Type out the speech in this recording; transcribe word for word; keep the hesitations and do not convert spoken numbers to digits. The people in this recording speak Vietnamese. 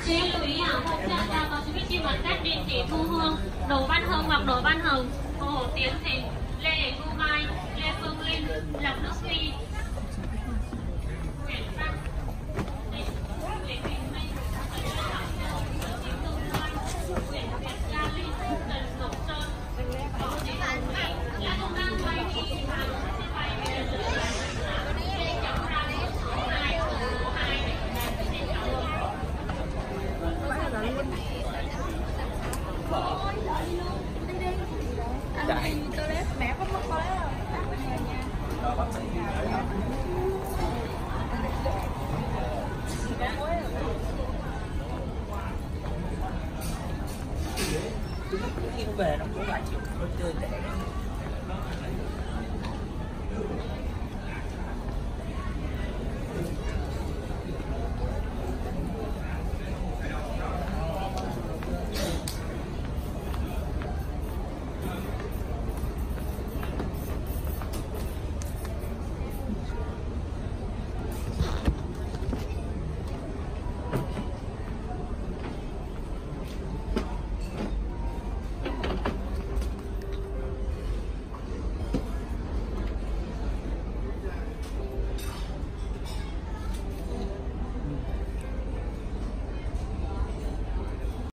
Chị lưu ý à, hộp trợ chào có chữ viết mặt tết địa chỉ Thu Hương, Đỗ Văn Hưng hoặc Đỗ Văn Hồng, Hồ Hổ Tiến Thịnh, Lê Thu Mai, Lê Phương Linh, Lộc Đức Phi, Nguyễn Văn, Nguyễn Bình Minh, Nguyễn Việt Gia Linh, Trần Ngọc Sơn, Võ Thị Hồng Mỹ, Lê Công An Bay Đi, Hàng Thị Bay Về Lê Trọng Ra, hai, hai, xin cảm ơn. Chạy. Mẹ có mất có đấy khi nó về nó cũng lại chịu chơi tệ.